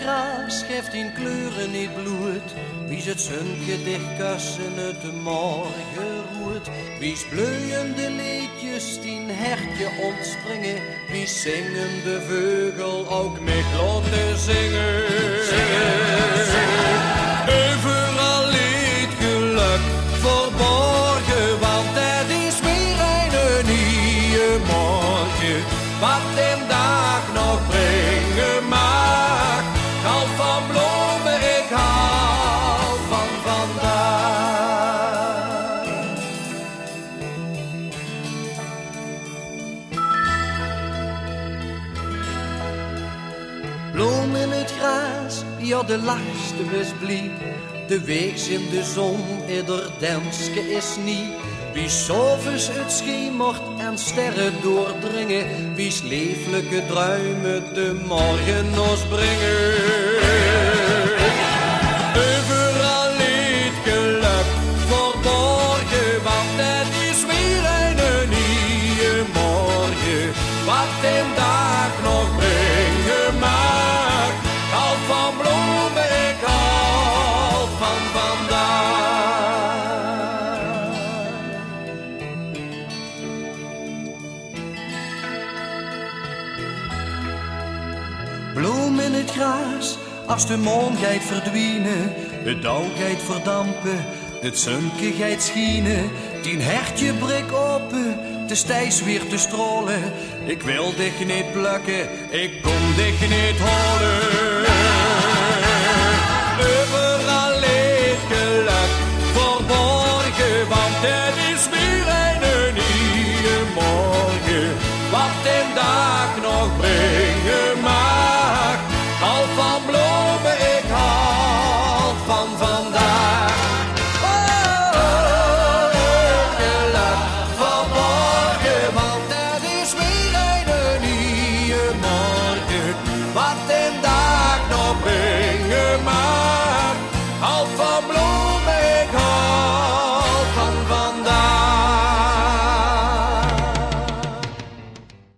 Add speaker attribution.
Speaker 1: gras geeft in kleuren niet bloed. Wie het zunke dichtkassen uit de morgen roert. Wie's bleuende liedjes die een hertje ontspringen. Wie zingen de vogel ook met laten zingen. Overal lied geluk verborgen, want het is weer een nieuwe morgen. Wat de dag nog brengen mag, ik hou van bloemen, ik hou van vandaag. Bloem in het gras, ja de lachste is blij. De weeks in de zon, ieder denske is niet. Wie s'avonds het schemert en sterren doordringen. Wie's leeflijke druimen de morgen ons brengen. Overal lied geluk verborgen, want het is weer een nieuwe morgen. Wat de dag nog brengen mag, ik hou van bloemen, ik hou van vandaag. Bloem in het gras, als de maan gaat verdwijnen, het dauw gaat verdampen, het zunke gaat schienen, tien hertje brik open, de stijs weer te stralen. Ik wil dich niet plukken, ik kom dich niet halen.